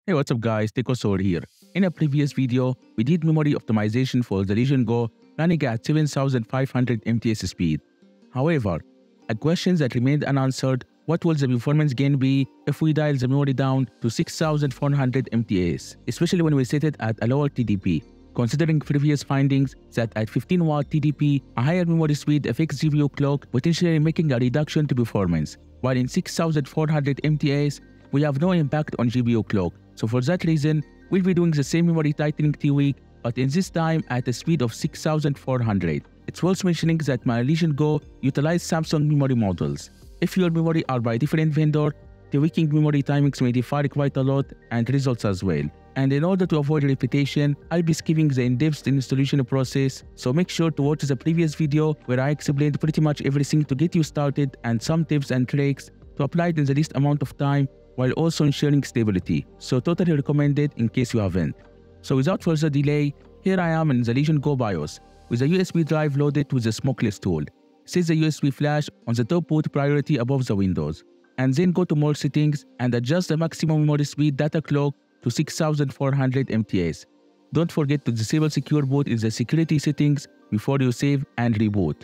Hey, what's up guys, Tekosaur here. In a previous video, we did memory optimization for the Legion Go running at 7500 MTS speed. However, a question that remained unanswered, what will the performance gain be if we dial the memory down to 6400 MTS, especially when we set it at a lower TDP, considering previous findings that at 15 watt TDP, a higher memory speed affects GPU clock, potentially making a reduction to performance, while in 6400 MTS, we have no impact on GPU clock. So for that reason, we'll be doing the same memory tightening tweak, but in this time at a speed of 6400. It's worth mentioning that my Legion Go utilize Samsung memory models. If your memory are by different vendor, tweaking memory timings may differ quite a lot and results as well. And in order to avoid repetition, I'll be skipping the in-depth installation process, so make sure to watch the previous video where I explained pretty much everything to get you started and some tips and tricks to apply it in the least amount of time while also ensuring stability, so totally recommended in case you haven't. So without further delay, here I am in the Legion Go BIOS with a USB drive loaded with the Smokeless tool. Set the USB flash on the top boot priority above the Windows, and then go to More Settings and adjust the maximum memory speed data clock to 6400 MTS. Don't forget to disable Secure Boot in the security settings before you save and reboot.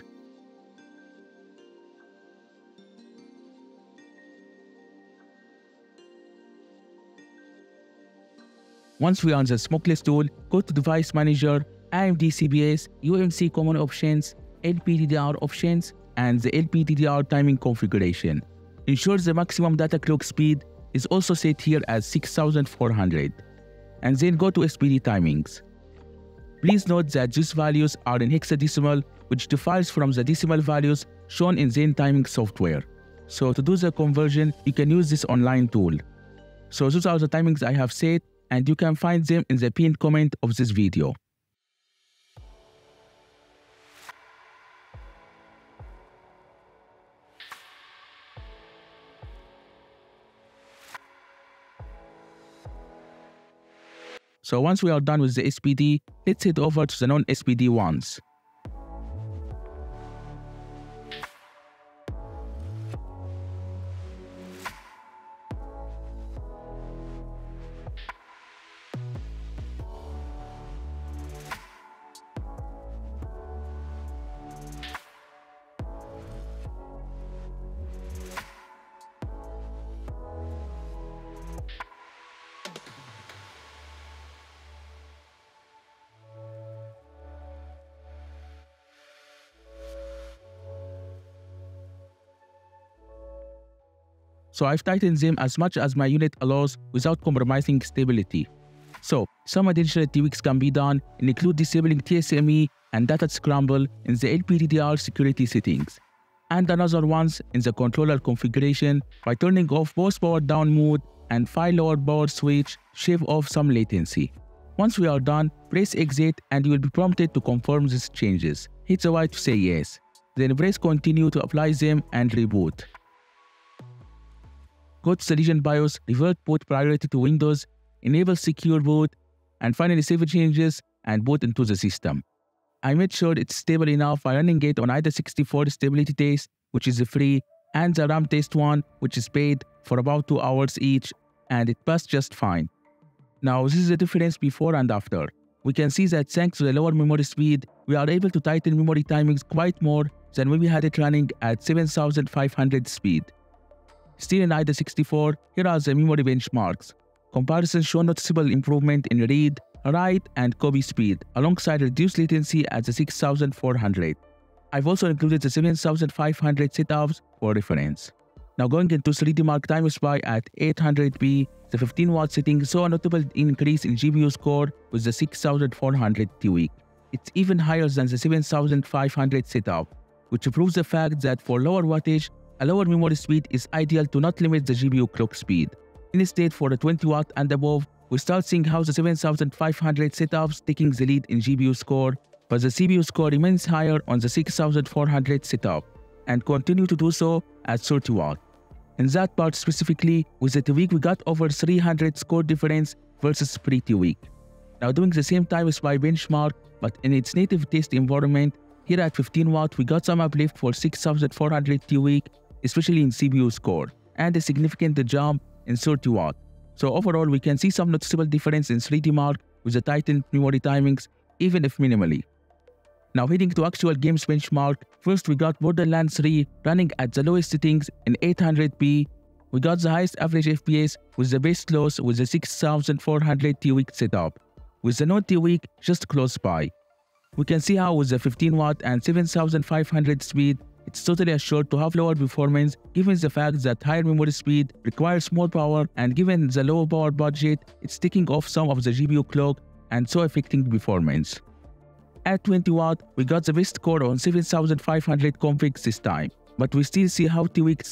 Once we are on the Smokeless tool, go to Device Manager, AMD CBS, UMC Common Options, LPDDR Options, and the LPDDR Timing Configuration. Ensure the maximum data clock speed is also set here as 6400. And then go to SPD Timings. Please note that these values are in hexadecimal, which differs from the decimal values shown in Zen Timing software. So to do the conversion, you can use this online tool. So those are the timings I have set, and you can find them in the pinned comment of this video. So once we are done with the SPD, let's head over to the non-SPD ones. So I've tightened them as much as my unit allows without compromising stability. So some additional tweaks can be done and include disabling TSME and data scramble in the LPDDR security settings, and another ones in the controller configuration by turning off both power down mode and file lower power switch, shave off some latency. Once we are done, press exit and you will be prompted to confirm these changes. Hit the Y to say yes. Then press continue to apply them and reboot. Go to the Legion BIOS, revert boot priority to Windows, enable Secure Boot, and finally save changes and boot into the system. I made sure it's stable enough by running it on Aida64 stability test, which is free, and the RAM test one, which is paid, for about 2 hours each, and it passed just fine. Now this is the difference before and after. We can see that thanks to the lower memory speed, we are able to tighten memory timings quite more than when we had it running at 7500 speed. Still in Aida64, here are the memory benchmarks. Comparisons show noticeable improvement in read, write, and copy speed, alongside reduced latency at the 6400. I've also included the 7500 setups for reference. Now going into 3D Mark Time Spy at 800p, the 15 watt setting saw a notable increase in GPU score with the 6400 tweak. It's even higher than the 7500 setup, which proves the fact that for lower wattage, a lower memory speed is ideal to not limit the GPU clock speed. Instead, for the 20 watt and above, we start seeing how the 7500 setups taking the lead in GPU score, but the CPU score remains higher on the 6400 setup, and continue to do so at 30 watt. In that part specifically, with the tweak we got over 300 score difference versus pre-tweak. Now doing the same time spy benchmark, but in its native test environment, here at 15 watt we got some uplift for 6400 tweak, especially in CPU score, and a significant jump in 30 watt. So overall, we can see some noticeable difference in 3D Mark with the tightened memory timings, even if minimally. Now heading to actual games benchmark, first we got Borderlands 3 running at the lowest settings in 800p. We got the highest average FPS with the best lows with the 6400 T-Week setup, with the non-T-Week just close by. We can see how with the 15 watt and 7500 speed, it's totally assured to have lower performance given the fact that higher memory speed requires more power, and given the low power budget, it's taking off some of the GPU clock and so affecting performance. At 20 watt, we got the best core on 7500 configs this time, but we still see how T-Week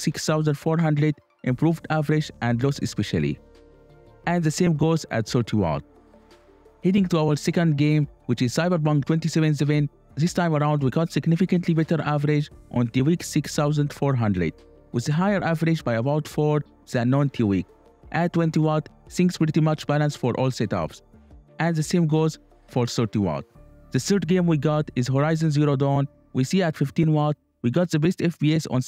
6400 improved average and loss especially. And the same goes at 30 watt. Heading to our second game, which is Cyberpunk 2077, this time around we got significantly better average on T-Week 6400, with a higher average by about 4 than non-T-Week. At 20 watt, things pretty much balanced for all setups. And the same goes for 30 watt. The third game we got is Horizon Zero Dawn. We see at 15 watt, we got the best FPS on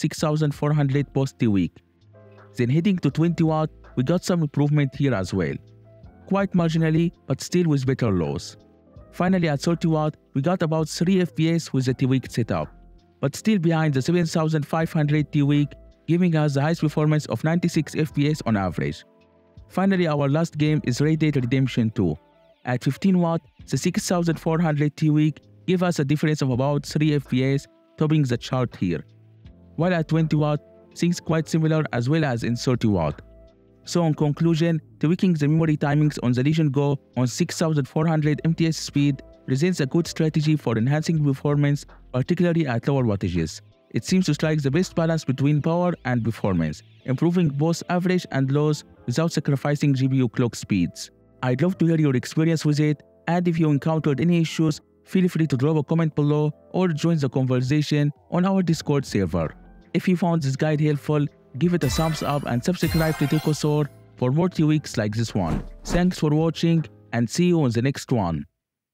6400 post T-Week. Then heading to 20 watt, we got some improvement here as well. Quite marginally, but still with better lows. Finally at 30 watt, we got about 3 FPS with the T-Week setup, but still behind the 7500 T-Week, giving us the highest performance of 96 FPS on average. Finally, our last game is Red Dead Redemption 2. At 15 watt, the 6400 T-Week give us a difference of about 3 FPS, topping the chart here. While at 20 watt, things quite similar as well as in 30 watt. So in conclusion, tweaking the memory timings on the Legion Go on 6400 MTS speed presents a good strategy for enhancing performance, particularly at lower wattages. It seems to strike the best balance between power and performance, improving both average and lows without sacrificing GPU clock speeds. I'd love to hear your experience with it, and if you encountered any issues, feel free to drop a comment below or join the conversation on our Discord server. If you found this guide helpful, give it a thumbs up and subscribe to Techosaur for more T-Weeks like this one. Thanks for watching and see you on the next one.